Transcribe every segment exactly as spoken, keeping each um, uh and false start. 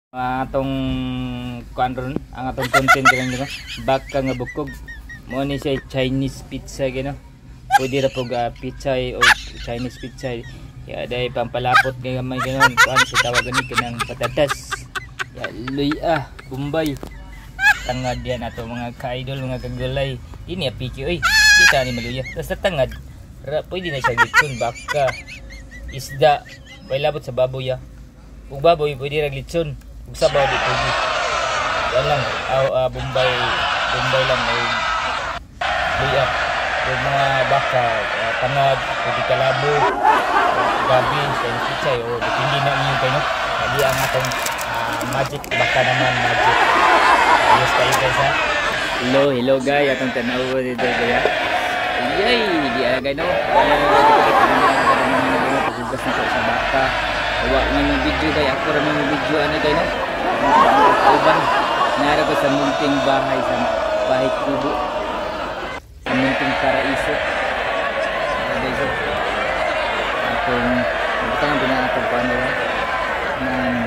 atong kuan ron ang atong content karon gino baka nga bukog mo ni siya Chinese pizza gino pwede ra pug uh, pizza o Chinese pizza ya day pampalapot nga may ganon kuan sa tawag ni kanang patatas ya luya Bombay tangad yan ato mga ka-idol mga kagulay ini ya piki oy kita ni maluya basta tangad ra pwede na siya gitson baka isda may labot sa baboy ya ug baboy pwede ra gitson ug sabaw di pwede yan lang aw uh, Bombay Bombay lang ay luya ug mga baka uh, tangad pwede kalabo gabi sa pizza o depende na niyo kayo hindi ang atong uh, magic baka naman magic ayos kayo guys ha hello hello guys atong tanaw dito guys yay di agay no kaya pagbugas na sa baka wa man yung video guys ako ra man yung video ano guys no uban nara ko sa munting bahay sa bahay kubo sa munting paraiso guys kung ito nga binatag pa nila ng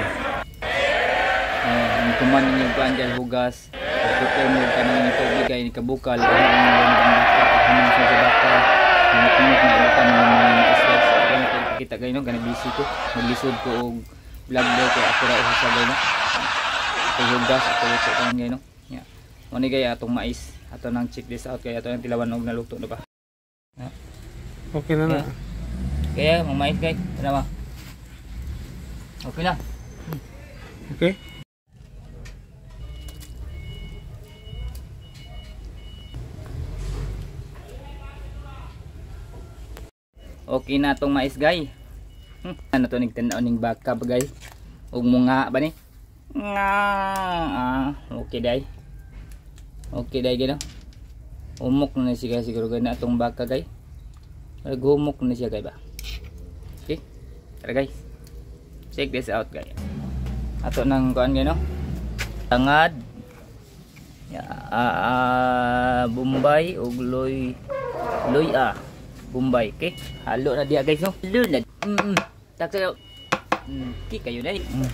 ang kuman ninyo pa dyan hugas prepare mo ka ng tubig ay nikabukal ang mga baka ang mga sa baka ang kumot na ilutan ng mga islas kita kayo no ganang busy ko maglisod ko og vlog daw kay ako ra usa sa gano ito hugas ako ito kan ngayon no yeah mo ni gaya atong mais ato nang check this out kay ato nang tilawan og naluto na ba okay na na kaya mamait guys kenapa okay na okay okay na tong mais guys hmm. ano to nagtanaw ning baka ba guys ug mga ba ni nga ah, okay day okay day gino umok na siya siguro gana atong baka guys gumok na siya guys ba okay tara guys check this out guys ato nang kuan gano tangad ya ah, ah, Bombay ug loy loy ah Bombay okay halo na dia guys no halo na mm -mm. tak sayo mm ki kayo dai mm.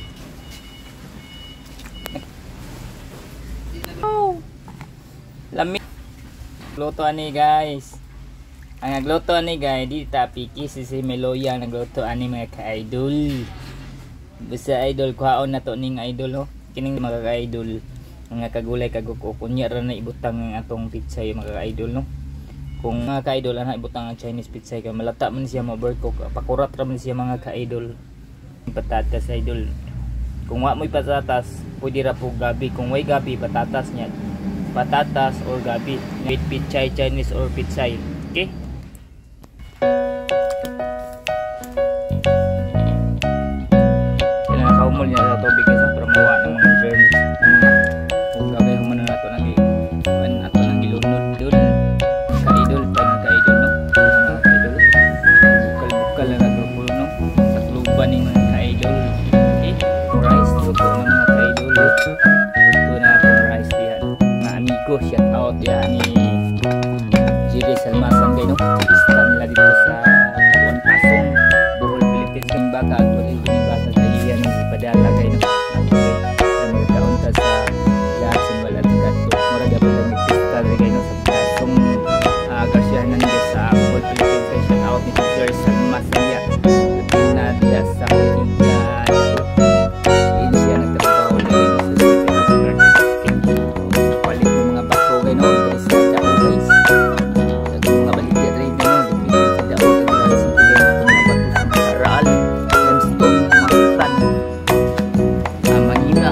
Oh lami luto ani guys ang nagluto ni guys di tapiki si si Meloya nagluto ani mga ka-idol basta idol kuhaon na to ning idol no kining mga ka-idol mga kagulay kaguko kunya ra na ibutang ang atong pizza yung mga ka-idol no kung mga ka-idol ana ibutang ang Chinese pizza kay malata man siya ma-overcook pakurat ra man siya mga ka-idol patatas idol kung wa mo'y patatas pwede ra po gabi kung way gabi patatas niya patatas or gabi with pizza Chinese or pizza okay kailan nakaumol niya sa tubig kasi para mawa ng mga germs kung gagay humano na ito nang ato nang gilunod doon ka-idol pa ng ka-idol no mga ka-idol bukal-bukal na nagrupulo no takluban ng mga ka-idol okay rice luto ng mga ka-idol luto na itong rice diyan mga amigo shout out yan ni Jiri Salmasan kayo no istan nila dito sa Buon Pasong Bohol, Philippines yung baka actually yung baka sa iyan yung ipadala kayo no ang magkaunta sa Lason wala nagkato maraga po lang nagpista rin kayo no sa Pasong uh, Garcia Hernandez sa Bohol, Philippines shout out ni Jiri Salmasan ya na diya sa Pilipinas yun siya nagtapabaw na kayo sa palit mo mga bako kayo no guys sa guys mga baligya rin no pinipili daw ang mga sige na mga bato sa mga raal limestone mga tan uh, manina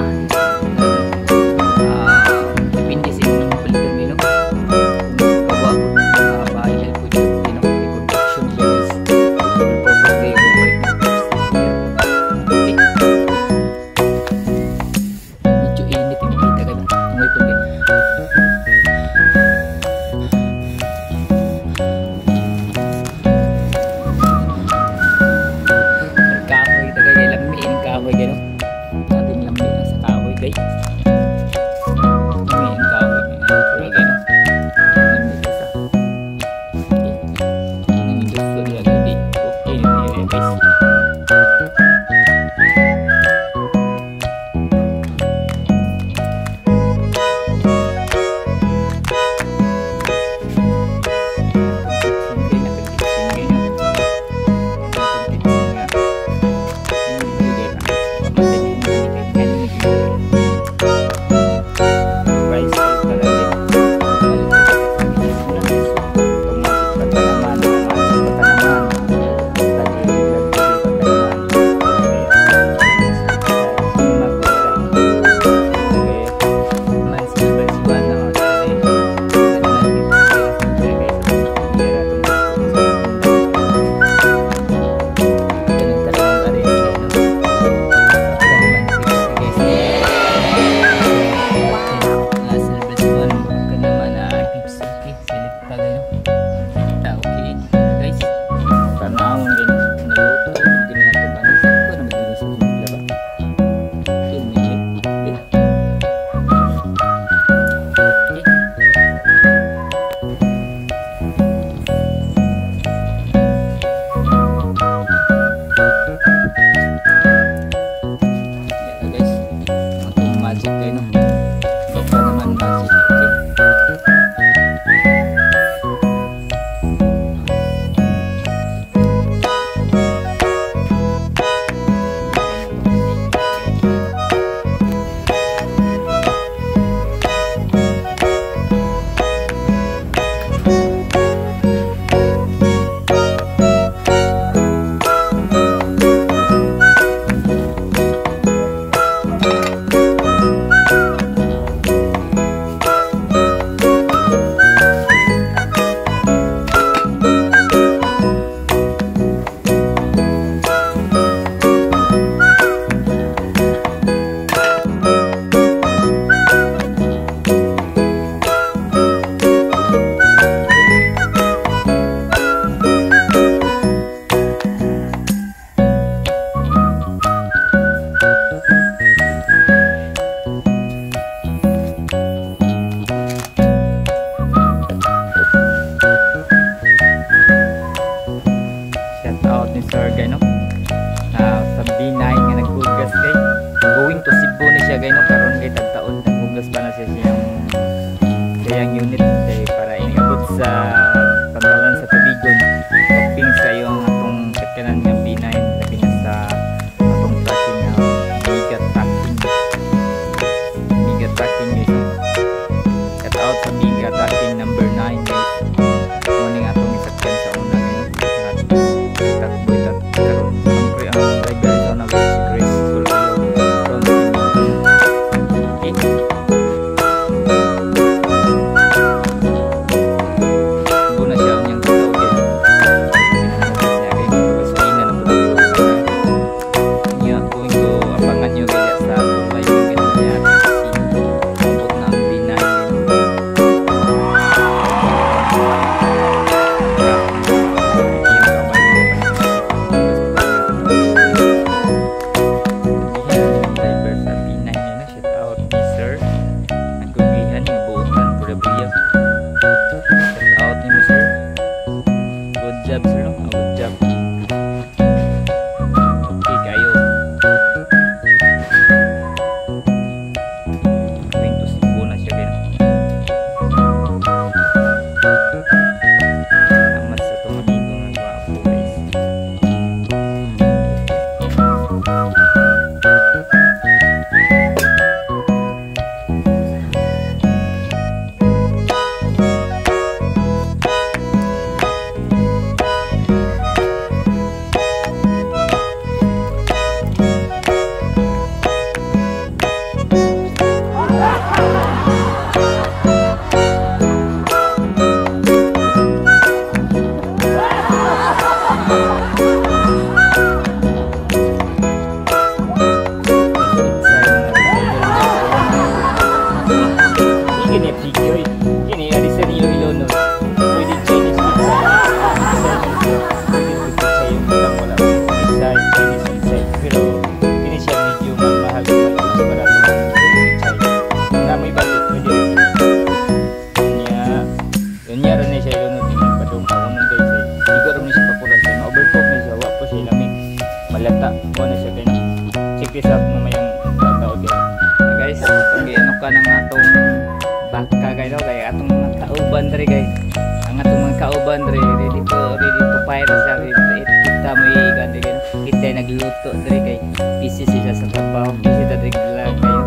uh, depende sa mga baligya rin no kawa ko mga bahay ay pwede rin no may construction siya guys purpose kayo kung balik na okay medyo init yung kita kayo ang may pwede kahoy tagay lamiin kahoy gano ating lamiin sa kahoy guys lamiin kahoy gano gano lamiin sa okay ang gusto niya guys okay yun yun guys Sir gay no na sa B nine nga naghugas kay going to Cebu ni siya gay no karon kay tagtaon naghugas pa na siya siyang siyang unit kay para iniabot sa pangkalan sa tubigon hoping sa iyo ang atong sakyanan nga B nine labi na sa atong tracking nga bigat tracking bigat tracking guys shout out sa bigat tracking number nine guys morning atong isakyan sa una ngayon takbo itat karon siyempre ang driver ito na si Chris Sulayo from okay muna siya ang niyang tao kay niya kay gasolina na po niya going to abangan nyo kaya sa atong live yung ganyan niya abot na ang binay malata mo na siya kay check this out mamayang tawag yan guys kung ano ka ng atong baka kay no kay atong mga kauban dre kay ang atong mga kauban dre ready to ready to fire sa kita mo igande kay kita nagluto dre kay busy siya sa trabaho busy ta dre lang kayo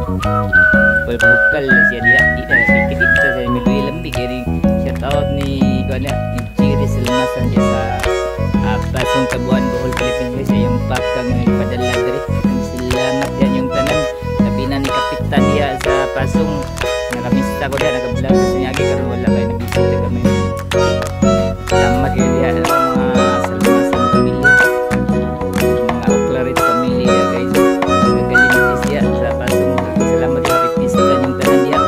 bulbukal siya dia ida siya kita sa miluy lambi kay shout out ni kana ni Chiri Salmasan dia sa Pasong Tabuan Bohol Philippines guys yung baka nga ipadala diri salamat yan yung tanan sabi na ni kapitan niya sa Pasong nakamista ko diya nakablog sa niya karon wala kayo nabisita kami salamat kayo diya sa mga Salmasan pamilya mga Oclaret pamilya guys nagaling siya sa Pasong salamat yung pipista yung tanan niya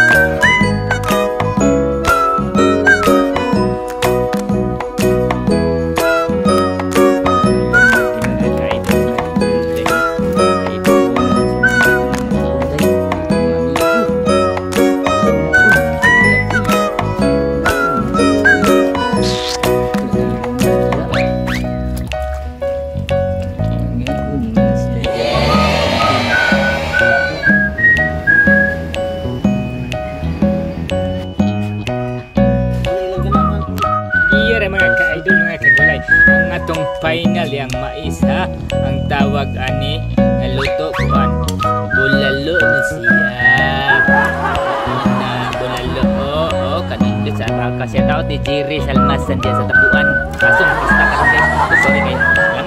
ang atong final yang mais ha ang tawag ani naluto kuan bulalo na siya na bulalo oo oh, kanindot sa baka siya tawag ni Jerry Salmasan diya sa Tabuan Pasong pista ka sorry kay